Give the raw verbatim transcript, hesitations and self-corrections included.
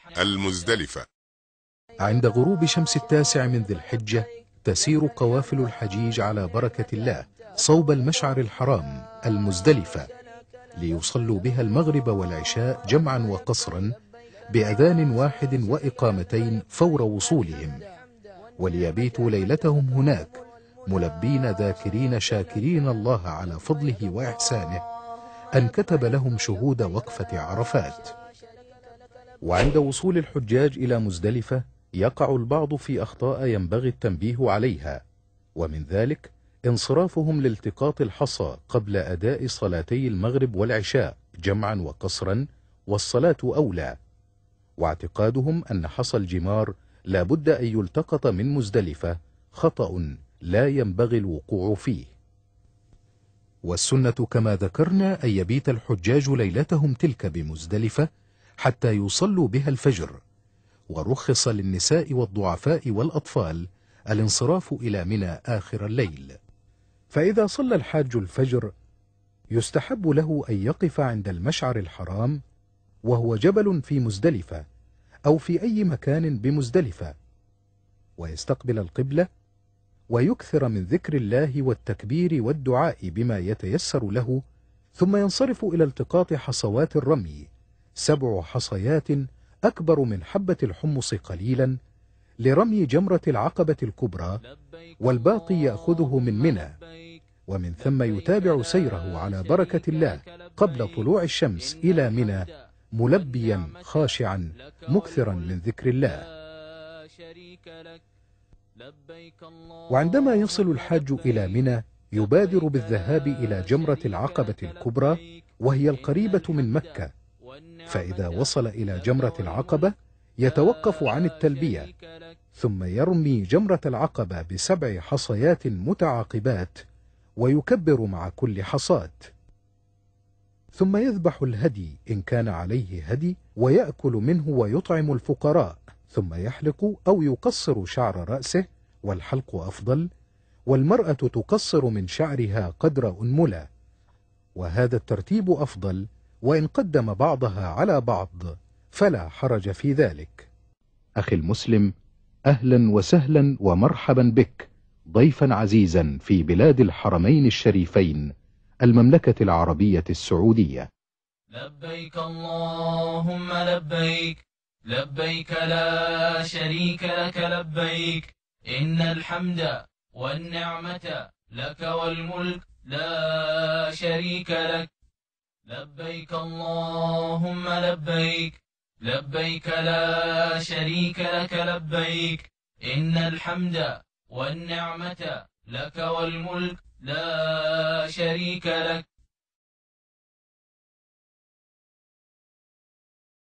المزدلفة. عند غروب شمس التاسع من ذي الحجة تسير قوافل الحجيج على بركة الله صوب المشعر الحرام المزدلفة ليصلوا بها المغرب والعشاء جمعا وقصرا بأذان واحد وإقامتين فور وصولهم، وليبيتوا ليلتهم هناك ملبين ذاكرين شاكرين الله على فضله وإحسانه أن كتب لهم شهود وقفة عرفات. وعند وصول الحجاج إلى مزدلفة يقع البعض في أخطاء ينبغي التنبيه عليها، ومن ذلك انصرافهم لالتقاط الحصى قبل أداء صلاتي المغرب والعشاء جمعا وقصرا والصلاة أولى، واعتقادهم أن حصى الجمار لا بد أن يلتقط من مزدلفة خطأ لا ينبغي الوقوع فيه. والسنة كما ذكرنا أن يبيت الحجاج ليلتهم تلك بمزدلفة حتى يصلوا بها الفجر، ورخص للنساء والضعفاء والأطفال الانصراف إلى منى آخر الليل. فإذا صلى الحاج الفجر يستحب له أن يقف عند المشعر الحرام وهو جبل في مزدلفة أو في أي مكان بمزدلفة، ويستقبل القبلة ويكثر من ذكر الله والتكبير والدعاء بما يتيسر له، ثم ينصرف إلى التقاط حصوات الرمي سبع حصيات أكبر من حبة الحمص قليلا لرمي جمرة العقبة الكبرى، والباقي يأخذه من منى، ومن ثم يتابع سيره على بركة الله قبل طلوع الشمس إلى منى ملبيا خاشعا مكثرا من ذكر الله. وعندما يصل الحاج إلى منى يبادر بالذهاب إلى جمرة العقبة الكبرى وهي القريبة من مكة، فإذا وصل إلى جمرة العقبة يتوقف عن التلبية ثم يرمي جمرة العقبة بسبع حصيات متعاقبات ويكبر مع كل حصاة، ثم يذبح الهدي إن كان عليه هدي ويأكل منه ويطعم الفقراء، ثم يحلق أو يقصر شعر رأسه، والحلق أفضل، والمرأة تقصر من شعرها قدر أنملة، وهذا الترتيب أفضل، وإن قدم بعضها على بعض فلا حرج في ذلك. أخي المسلم، أهلا وسهلا ومرحبا بك ضيفا عزيزا في بلاد الحرمين الشريفين المملكة العربية السعودية. لبيك اللهم لبيك، لبيك لا شريك لك لبيك، إن الحمد والنعمة لك والملك لا شريك لك. لبيك اللهم لبيك، لبيك لا شريك لك لبيك، إن الحمد والنعمة لك والملك لا شريك لك.